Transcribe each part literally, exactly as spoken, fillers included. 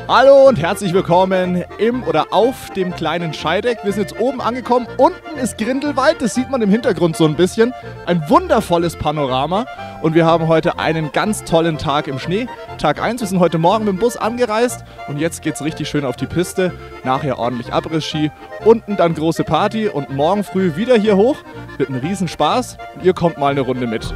Hallo und herzlich willkommen im oder auf dem kleinen Scheideck. Wir sind jetzt oben angekommen. Unten ist Grindelwald, das sieht man im Hintergrund so ein bisschen. Ein wundervolles Panorama. Und wir haben heute einen ganz tollen Tag im Schnee. Tag eins, wir sind heute Morgen mit dem Bus angereist. Und jetzt geht es richtig schön auf die Piste. Nachher ordentlich Abriss-Ski. Unten dann große Party und morgen früh wieder hier hoch. Wird ein Riesenspaß. Und ihr kommt mal eine Runde mit.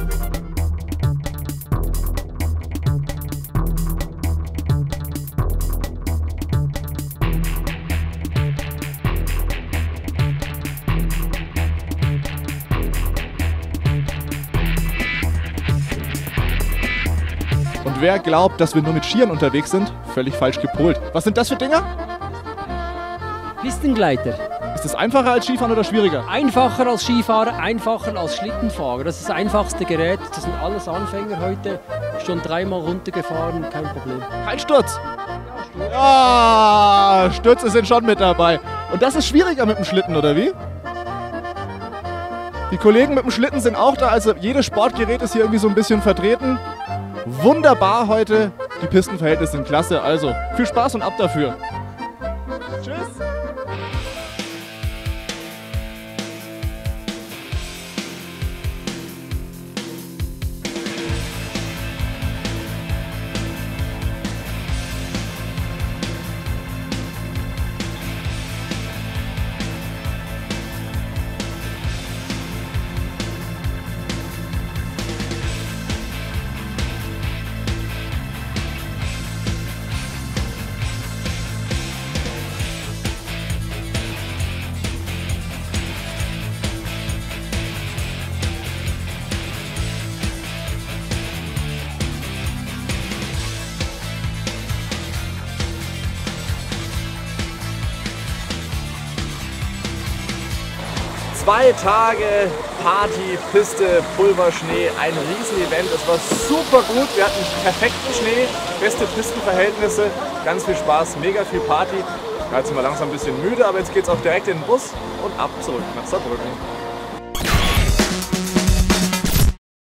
Und wer glaubt, dass wir nur mit Skiern unterwegs sind, völlig falsch gepolt. Was sind das für Dinger? Pistengleiter. Ist das einfacher als Skifahren oder schwieriger? Einfacher als Skifahrer, einfacher als Schlittenfahrer. Das ist das einfachste Gerät. Das sind alles Anfänger heute. Schon dreimal runtergefahren, kein Problem. Kein Sturz? Ja, Stürze sind schon mit dabei. Und das ist schwieriger mit dem Schlitten, oder wie? Die Kollegen mit dem Schlitten sind auch da, also jedes Sportgerät ist hier irgendwie so ein bisschen vertreten. Wunderbar heute, die Pistenverhältnisse sind klasse, also viel Spaß und ab dafür. Tschüss! Zwei Tage Party, Piste, Pulverschnee, ein Riesenevent. Es war super gut. Wir hatten perfekten Schnee, beste Pistenverhältnisse, ganz viel Spaß, mega viel Party. Jetzt sind wir langsam ein bisschen müde, aber jetzt geht es auch direkt in den Bus und ab zurück nach Saarbrücken.